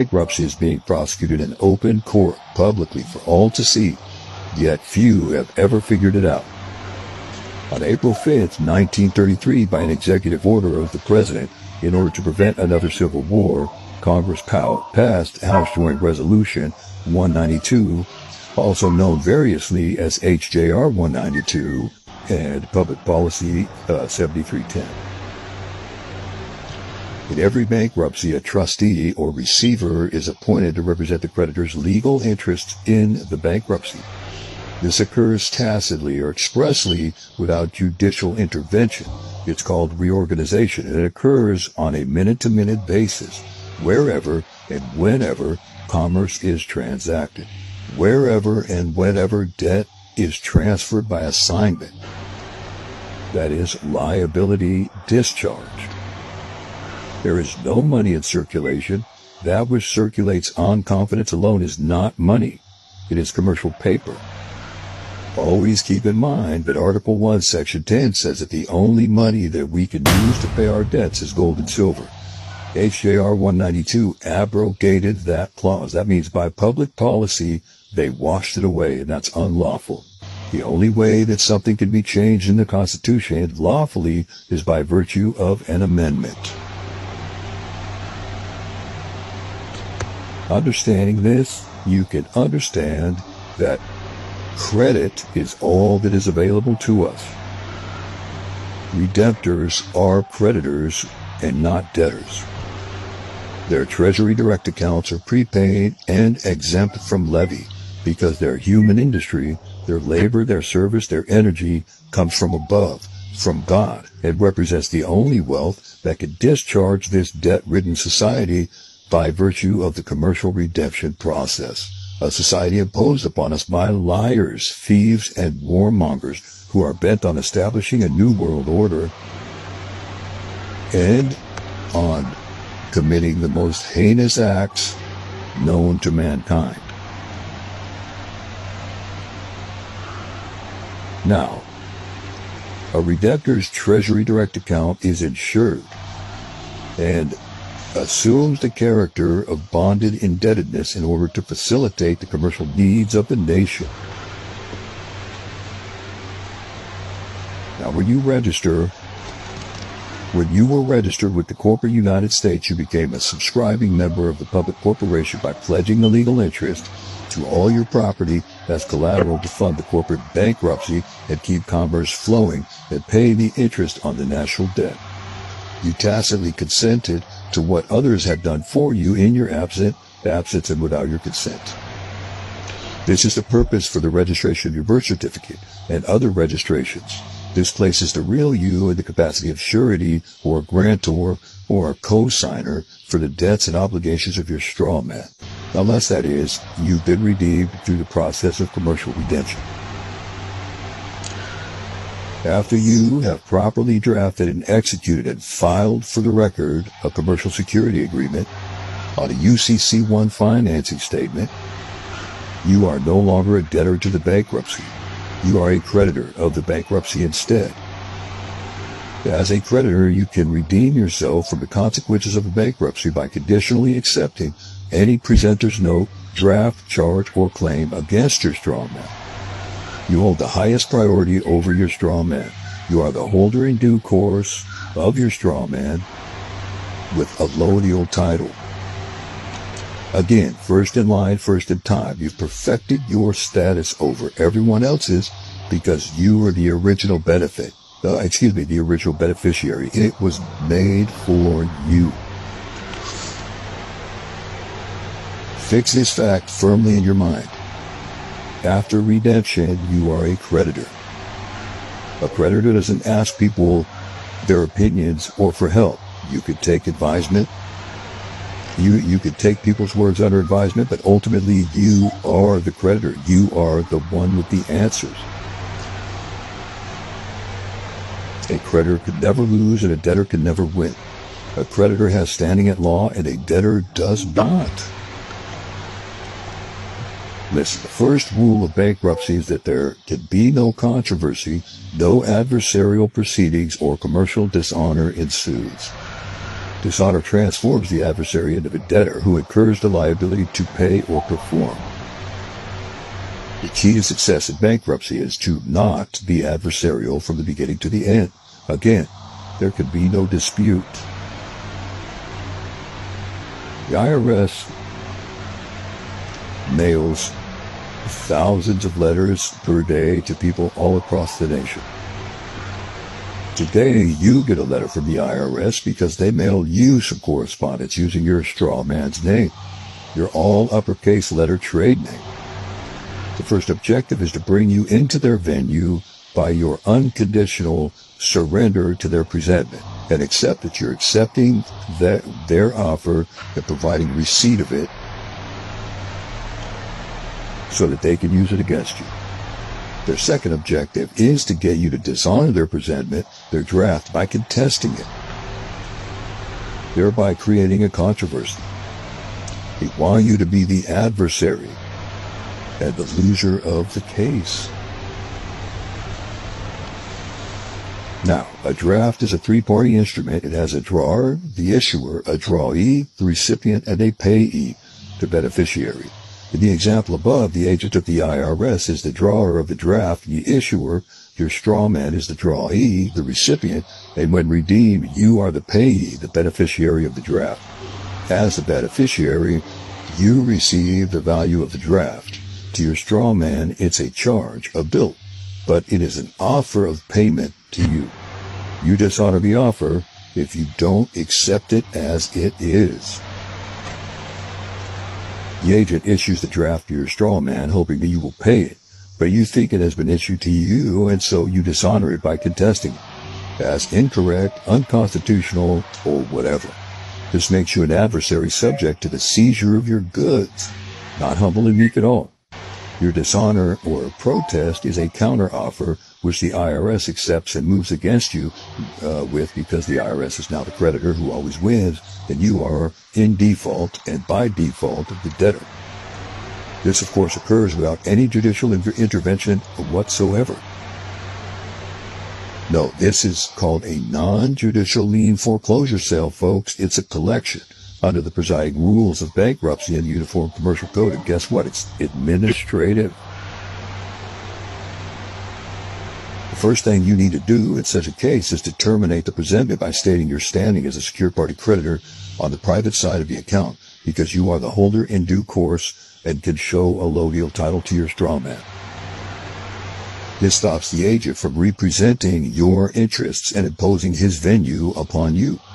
Bankruptcy is being prosecuted in open court, publicly for all to see, yet few have ever figured it out. On April 5th, 1933, by an executive order of the President, in order to prevent another civil war, Congress passed House Joint Resolution 192, also known variously as HJR 192 and Public Policy 7310. In every bankruptcy, a trustee or receiver is appointed to represent the creditor's legal interests in the bankruptcy. This occurs tacitly or expressly without judicial intervention. It's called reorganization, and it occurs on a minute-to-minute basis, wherever and whenever commerce is transacted, wherever and whenever debt is transferred by assignment. That is, liability discharge. There is no money in circulation. That which circulates on confidence alone is not money. It is commercial paper. Always keep in mind that Article 1, Section 10 says that the only money that we can use to pay our debts is gold and silver. HJR 192 abrogated that clause. That means by public policy, they washed it away, and that's unlawful. The only way that something can be changed in the Constitution lawfully is by virtue of an amendment. Understanding this, you can understand that credit is all that is available to us. Redemptors are creditors and not debtors. Their Treasury Direct accounts are prepaid and exempt from levy because their human industry, their labor, their service, their energy comes from above, from God, and represents the only wealth that can discharge this debt-ridden society by virtue of the commercial redemption process, a society imposed upon us by liars, thieves, and warmongers who are bent on establishing a new world order and on committing the most heinous acts known to mankind. Now, a redemptor's Treasury Direct account is insured and assumes the character of bonded indebtedness in order to facilitate the commercial needs of the nation. Now, when you were registered with the corporate United States, you became a subscribing member of the public corporation by pledging the legal interest to all your property as collateral to fund the corporate bankruptcy and keep commerce flowing and pay the interest on the national debt. You tacitly consented to what others had done for you in your absence and without your consent. This is the purpose for the registration of your birth certificate and other registrations. This places the real you in the capacity of surety or grantor or a co-signer for the debts and obligations of your straw man, unless, that is, you've been redeemed through the process of commercial redemption. After you have properly drafted and executed and filed for the record a commercial security agreement on a UCC-1 financing statement, you are no longer a debtor to the bankruptcy. You are a creditor of the bankruptcy instead. As a creditor, you can redeem yourself from the consequences of a bankruptcy by conditionally accepting any presenter's note, draft, charge, or claim against your straw man. You hold the highest priority over your straw man. You are the holder in due course of your straw man with a allodial title. Again, first in line, first in time. You've perfected your status over everyone else's because you are the original the original beneficiary. It was made for you. Fix this fact firmly in your mind. After redemption, you are a creditor. A creditor doesn't ask people their opinions or for help. You could take advisement. You could take people's words under advisement, but ultimately you are the creditor. You are the one with the answers. A creditor could never lose and a debtor can never win. A creditor has standing at law and a debtor does not. Listen, the first rule of bankruptcy is that there can be no controversy, no adversarial proceedings, or commercial dishonor ensues. Dishonor transforms the adversary into a debtor who incurs the liability to pay or perform. The key to success in bankruptcy is to not be adversarial from the beginning to the end. Again, there can be no dispute. The IRS mails thousands of letters per day to people all across the nation. Today, you get a letter from the IRS because they mail you some correspondence using your straw man's name, your all uppercase letter trade name. The first objective is to bring you into their venue by your unconditional surrender to their presentment and accept that you're accepting their offer and providing receipt of it so that they can use it against you. Their second objective is to get you to dishonor their presentment, their draft, by contesting it, thereby creating a controversy. They want you to be the adversary and the loser of the case. Now, a draft is a three-party instrument. It has a drawer, the issuer, a drawee, the recipient, and a payee, the beneficiary. In the example above, the agent of the IRS is the drawer of the draft, the issuer, your straw man is the drawee, the recipient, and when redeemed, you are the payee, the beneficiary of the draft. As the beneficiary, you receive the value of the draft. To your straw man, it's a charge, a bill, but it is an offer of payment to you. You dishonor the offer if you don't accept it as it is. The agent issues the draft to your straw man, hoping that you will pay it, but you think it has been issued to you, and so you dishonor it by contesting it as incorrect, unconstitutional, or whatever. This makes you an adversary subject to the seizure of your goods, not humble and meek at all. Your dishonor or protest is a counteroffer which the IRS accepts and moves against you with, because the IRS is now the creditor who always wins, and you are in default and by default the debtor. This, of course, occurs without any judicial intervention whatsoever. No, this is called a non-judicial lien foreclosure sale, folks. It's a collection under the presiding rules of bankruptcy and the Uniform Commercial Code. And guess what? It's administrative. The first thing you need to do in such a case is to terminate the presentment by stating your standing as a secured party creditor on the private side of the account, because you are the holder in due course and can show a low deal title to your straw man. This stops the agent from representing your interests and imposing his venue upon you.